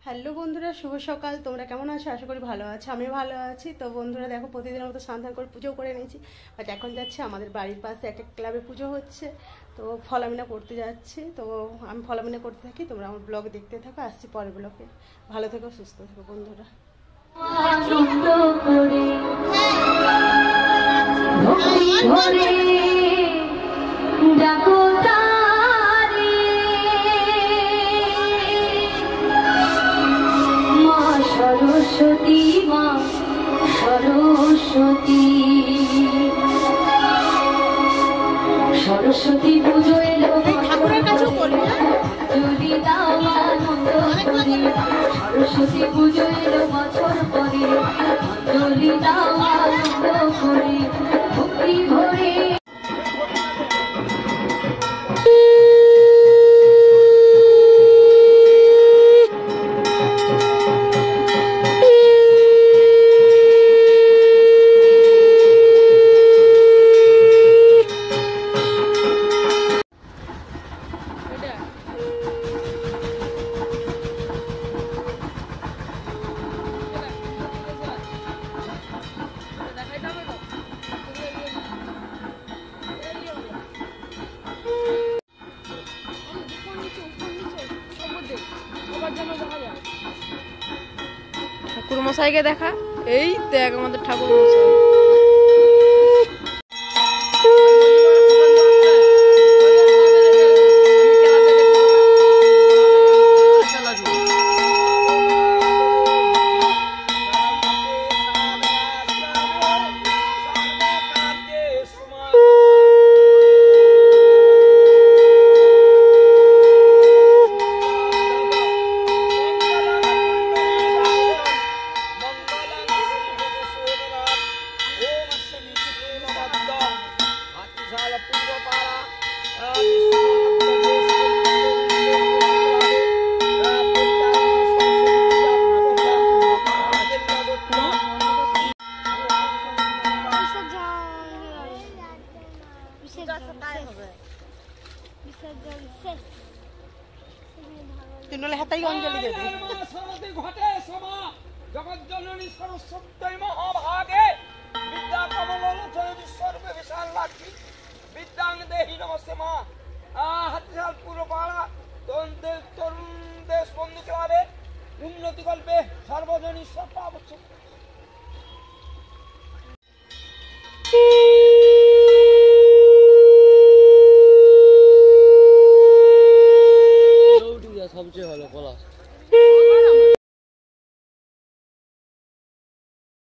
Hello বন্ধুরা, শুভ সকাল। তোমরা কেমন আছো? আশা করি ভালো আছো। আমি ভালো আছি। তো বন্ধুরা দেখো, প্রতিদিনের মতো স্নান করে পুজো করে নিয়েছি। বাট এখন যাচ্ছে আমাদের বাড়ির পাশে একটা ক্লাবে পুজো হচ্ছে, তো ফলামিনা করতে যাচ্ছি। তো আমি ফলামিনা করতে থাকি, তোমরা আমার ব্লগ দেখতে থাকো। আসছি পরের ব্লগে। ভালো থেকো, সুস্থ থেকো বন্ধুরা। সরস্বতী মা সরস্বতী, সরস্বতী পুজো এলো ঠাকুরের কাছেও বলি যদি দাও আনন্দ করি, সরস্বতী পুজো এলো বছর পরে, যদি দাও আনন্দ করি ভক্তি ভরে। ঠাকুর মশাইকে দেখা, এই দেখ আমাদের ঠাকুর মশাই। জগজ্জননী সরস্বতী মহাভাগে বিদ্যা কমলোচনী সর্বে বিশাল লাঠি বিদ্যাং দেহি নমস্তে মা। হাতিশাল পুরপাড়া তরুণ দেশ বন্ধু ক্লাবে উন্নতি কল্পে সর্বজনী সব